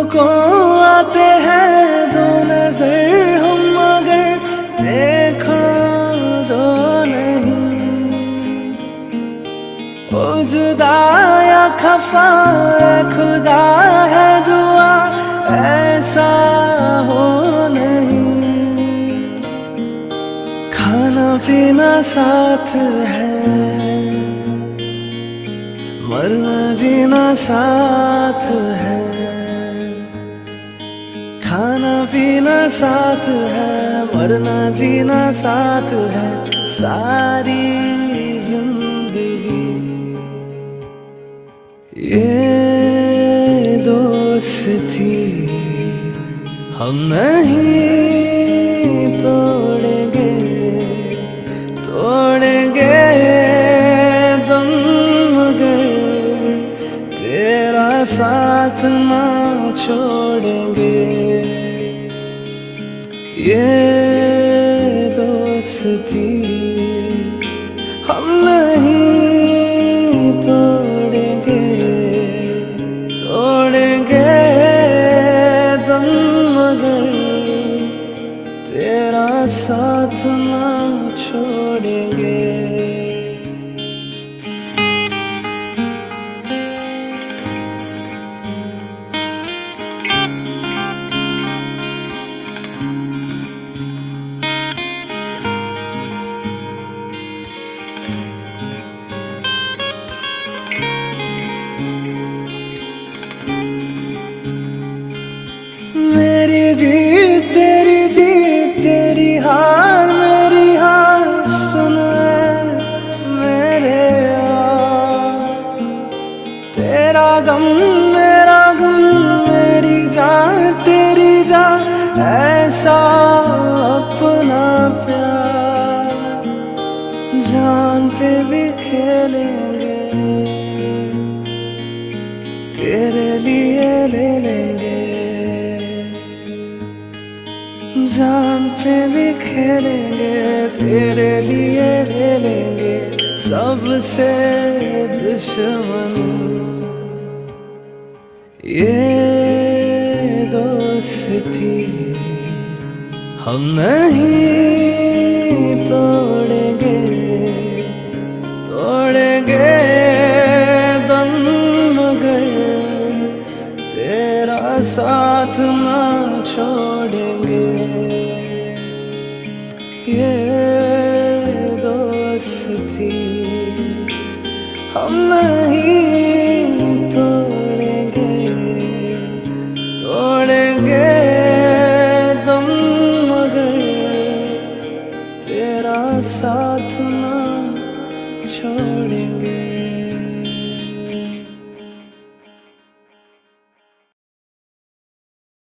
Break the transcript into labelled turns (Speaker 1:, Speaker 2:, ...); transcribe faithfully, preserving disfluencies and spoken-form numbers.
Speaker 1: को आते हैं दो नजर हम मगर देखो दो नहीं। ओ जुदा या खफा खुदा है दुआ ऐसा हो नहीं। खाना पीना साथ है मरना जीना साथ है। खाना पीना साथ है मरना जीना साथ है। सारी जिंदगी ये दोस्ती हम नहीं तोड़ेंगे तोड़ेंगे दम मगर तेरा साथ ना छोड़ेंगे। ये दोस्ती हम नहीं तोड़ेंगे तोड़ेंगे दम मगर तेरा साथ ना छोड़ेंगे। मेरी जीत तेरी जीत तेरी हार मेरी हार सुन मेरे यार। तेरा गम मेरा गम मेरी जान तेरी जान ऐसा अपना प्यार। जान पे भी खेलेंगे तेरे लिए ले लेंगे। जान पे भी खेलेंगे तेरे लिए ले लेंगे। सबसे दुश्मन ये दोस्ती हम नहीं तोड़ेंगे तोड़ेंगे दम मगर तेरा साथ ना छोड़ेंगे। ये दोस्ती हम नहीं तोड़ेंगे तोड़ेंगे दम मगर तेरा साथ ना छोड़ेंगे।